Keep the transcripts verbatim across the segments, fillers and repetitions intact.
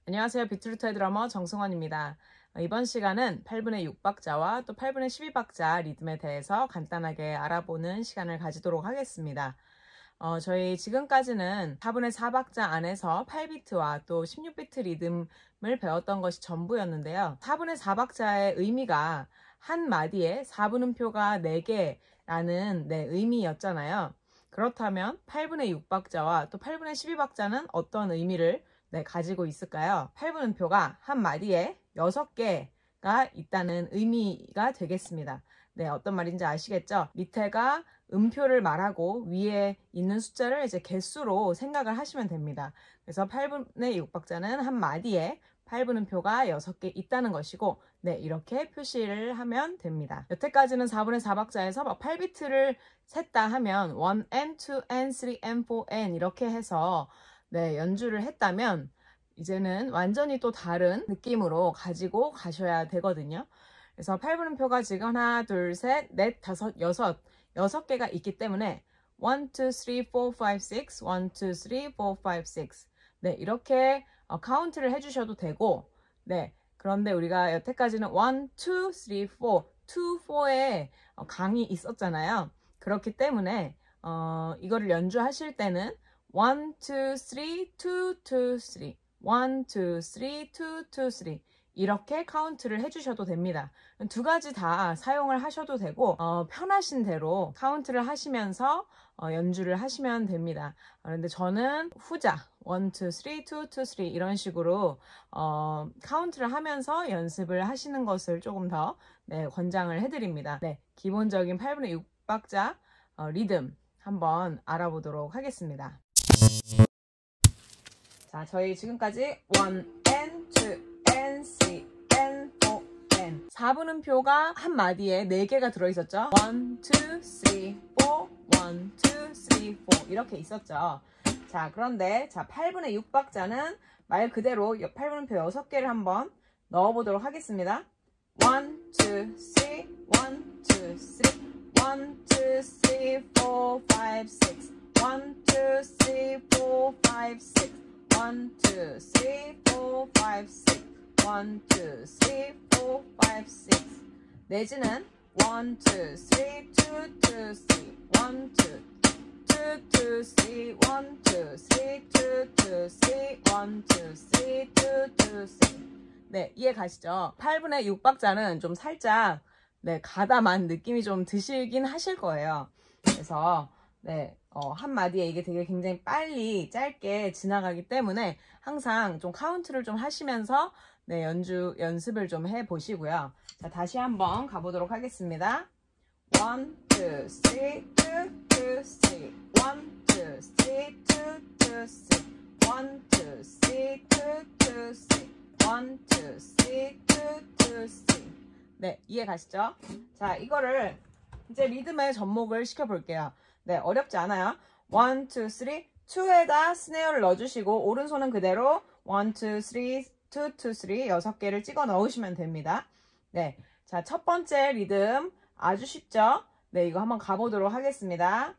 안녕하세요. 비트루트의 드러머 정승원입니다. 이번 시간은 팔분의 육 박자와 또 팔분의 십이 박자 리듬에 대해서 간단하게 알아보는 시간을 가지도록 하겠습니다. 어, 저희 지금까지는 사분의 사 박자 안에서 팔 비트와 또 십육 비트 리듬을 배웠던 것이 전부였는데요. 사분의 사 박자의 의미가 한 마디에 사분음표가 네 개라는 네, 의미였잖아요. 그렇다면 팔분의 육 박자와 또 팔분의 십이 박자는 어떤 의미를 네, 가지고 있을까요? 팔분음표가 한 마디에 여섯 개가 있다는 의미가 되겠습니다. 네, 어떤 말인지 아시겠죠? 밑에가 음표를 말하고 위에 있는 숫자를 이제 개수로 생각을 하시면 됩니다. 그래서 팔분의 육 박자는 한 마디에 팔분음표가 여섯 개 있다는 것이고, 네, 이렇게 표시를 하면 됩니다. 여태까지는 사분의 사 박자에서 막 팔 비트를 셌다 하면 일 엔, 이 엔, 삼 엔, 사 엔 이렇게 해서 네, 연주를 했다면 이제는 완전히 또 다른 느낌으로 가지고 가셔야 되거든요. 그래서 팔분음표가 지금 하나, 둘, 셋, 넷, 다섯, 여섯, 여섯 개가 있기 때문에 일, 이, 삼, 사, 육, 칠, 팔, 육, 일, 이, 삼, 사, 육, 네, 이렇게 어, 카운트를 해주셔도 되고, 네, 그런데 우리가 여태까지는 일, 이, 삼, 사, 이, 사에 어, 강이 있었잖아요. 그렇기 때문에 어, 이거를 연주하실 때는 일, 이, 삼, 이, 이, 이, 삼 일, 이, 삼, 이, 이, 삼 이렇게 카운트를 해주셔도 됩니다. 두 가지 다 사용을 하셔도 되고 어, 편하신 대로 카운트를 하시면서 어, 연주를 하시면 됩니다. 그런데 저는 후자 일, 이, 삼, 이, 이, 삼 이런 식으로 어, 카운트를 하면서 연습을 하시는 것을 조금 더 네, 권장을 해드립니다. 네, 기본적인 팔분의 육 박자 어, 리듬 한번 알아보도록 하겠습니다. 자, 저희 지금까지 일 엔, 이 엔, 삼 엔, 사 엔 사분음표가 한 마디에 네 개가 들어있었죠. 일, 이, 삼, 사 일, 이, 삼, 사 이렇게 있었죠. 자, 그런데 자 팔분의 육 박자는 말 그대로 팔분음표 여섯 개를 한번 넣어보도록 하겠습니다. 일, 이, 삼, 일, 이, 삼, 일, 이, 삼, 사, 육, 칠, 팔, 육, 칠, 팔, 육, 칠, 팔, 육, 육 내지는 일, 이, 삼, 이, 이, 삼, 일, 이, 삼, 일, 이, 삼, 일, 이, 삼, 일, 이, 삼 네, 이해 가시죠? 팔분의 육 박자는 좀 살짝 네, 가다만 느낌이 좀 드시긴 하실 거예요. 그래서 네, 어, 한 마디에 이게 되게 굉장히 빨리 짧게 지나가기 때문에 항상 좀 카운트를 좀 하시면서 네, 연주 연습을 좀 해 보시고요. 자, 다시 한번 가보도록 하겠습니다. 일, 이, 삼, 이, 이, 삼 일, 이, 삼, 이, 이, 삼 일, 이, 삼, 이, 이, 삼 일, 이, 삼 네, 이해 가시죠? 자, 이거를 이제 리듬의 접목을 시켜 볼게요. 네, 어렵지 않아요. 일, 이, 삼, 이에다 스네어를 넣어주시고 오른손은 그대로 일, 이, 삼, 이, 이, 삼 여섯 개를 찍어 넣으시면 됩니다. 네, 자, 첫 번째 리듬 아주 쉽죠? 네, 이거 한번 가보도록 하겠습니다.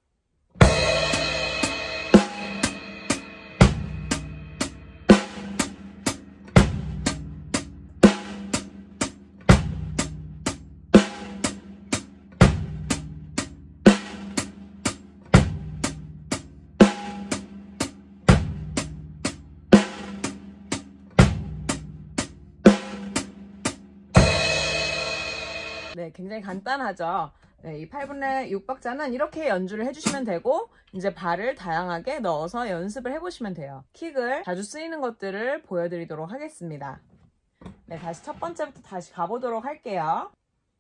네, 굉장히 간단하죠. 네, 이 팔분의 육 박자는 이렇게 연주를 해주시면 되고 이제 발을 다양하게 넣어서 연습을 해보시면 돼요. 킥을 자주 쓰이는 것들을 보여드리도록 하겠습니다. 네, 다시 첫 번째부터 다시 가보도록 할게요.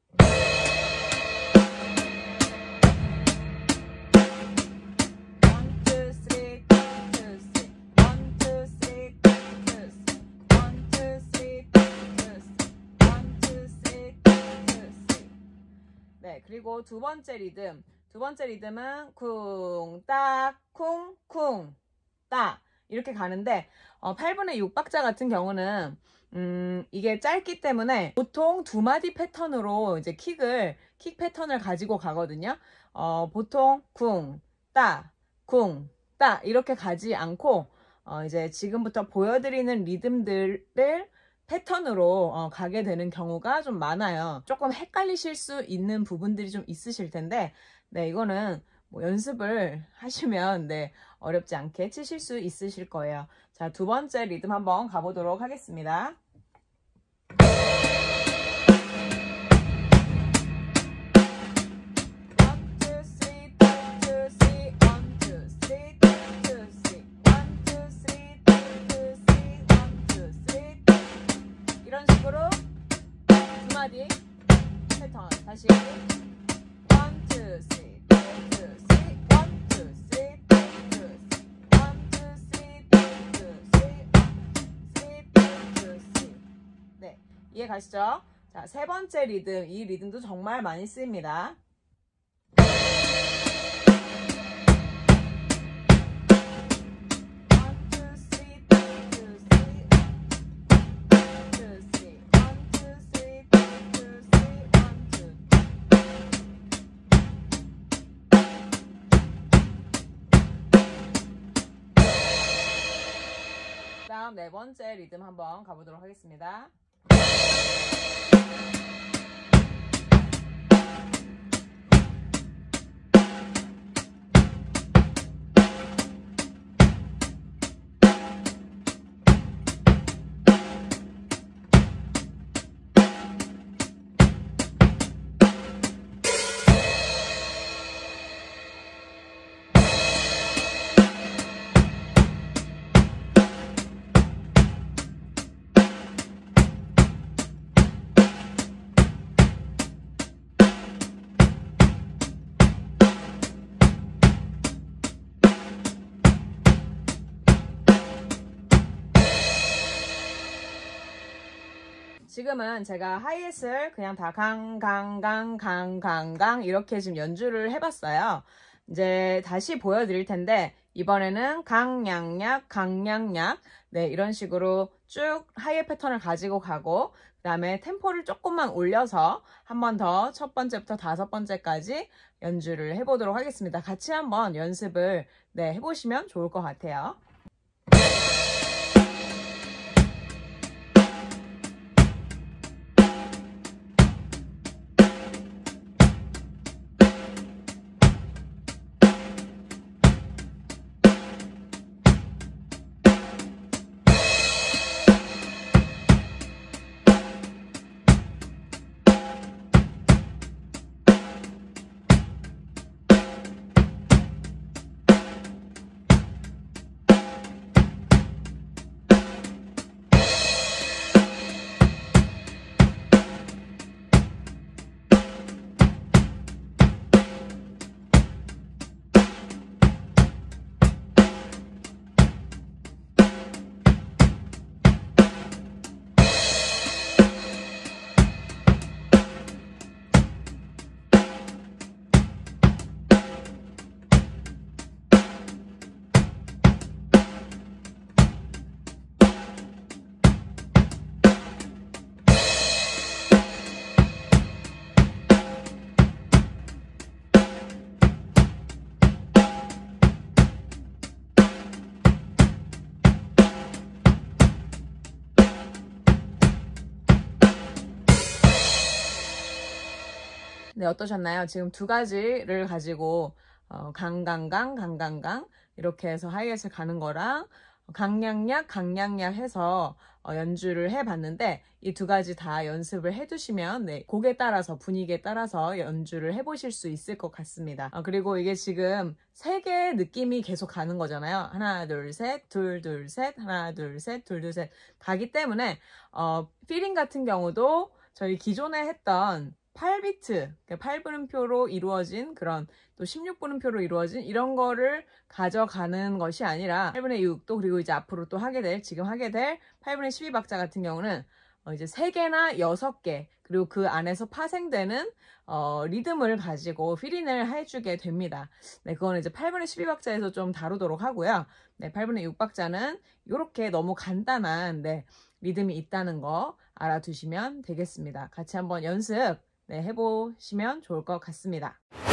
네, 그리고 두 번째 리듬. 두 번째 리듬은 쿵, 딱, 쿵, 쿵, 딱 이렇게 가는데 어, 팔분의 육 박자 같은 경우는 음, 이게 짧기 때문에 보통 두 마디 패턴으로 이제 킥을 킥 패턴을 가지고 가거든요. 어, 보통 쿵, 따, 쿵, 따 이렇게 가지 않고 어, 이제 지금부터 보여드리는 리듬들을 패턴으로 어, 가게 되는 경우가 좀 많아요. 조금 헷갈리실 수 있는 부분들이 좀 있으실 텐데, 네, 이거는 뭐 연습을 하시면 네, 어렵지 않게 치실 수 있으실 거예요. 자, 두 번째 리듬 한번 가보도록 하겠습니다. 이런 식으로 두 마디 패턴 다시 one, two, three, two, three, one, two, three, two, one, two, three, two, three, three, two, three. 네, 이해 가시죠? 자, 세 번째 리듬, 이 리듬도 정말 많이 쓰입니다. 다음 네 번째 리듬 한번 가보도록 하겠습니다. 지금은 제가 하이햇을 그냥 다 강, 강, 강, 강, 강, 강 이렇게 지금 연주를 해봤어요. 이제 다시 보여드릴 텐데 이번에는 강양약, 강양약 네, 이런 식으로 쭉 하이햇 패턴을 가지고 가고 그 다음에 템포를 조금만 올려서 한 번 더 첫 번째부터 다섯 번째까지 연주를 해보도록 하겠습니다. 같이 한번 연습을 네, 해보시면 좋을 것 같아요. 네, 어떠셨나요? 지금 두 가지를 가지고 어, 강강강, 강강강 이렇게 해서 하이햇을 가는 거랑 강량약, 강량약 해서 어, 연주를 해봤는데 이 두 가지 다 연습을 해두시면 네, 곡에 따라서 분위기에 따라서 연주를 해보실 수 있을 것 같습니다. 어, 그리고 이게 지금 세 개의 느낌이 계속 가는 거잖아요. 하나, 둘, 셋, 둘, 둘, 셋, 하나, 둘, 셋, 둘, 둘, 셋 가기 때문에 어, 필링 같은 경우도 저희 기존에 했던 팔 비트, 팔 분음표로 이루어진 그런 또 십육 분음표로 이루어진 이런 거를 가져가는 것이 아니라 팔 분의 육 또 그리고 이제 앞으로 또 하게 될, 지금 하게 될 팔 분의 십이 박자 같은 경우는 어 이제 세 개나 여섯 개 그리고 그 안에서 파생되는 어 리듬을 가지고 필인을 해주게 됩니다. 네, 그거는 이제 팔 분의 십이 박자에서 좀 다루도록 하고요. 네, 팔 분의 육 박자는 이렇게 너무 간단한 네, 리듬이 있다는 거 알아두시면 되겠습니다. 같이 한번 연습 네, 해보시면 좋을 것 같습니다.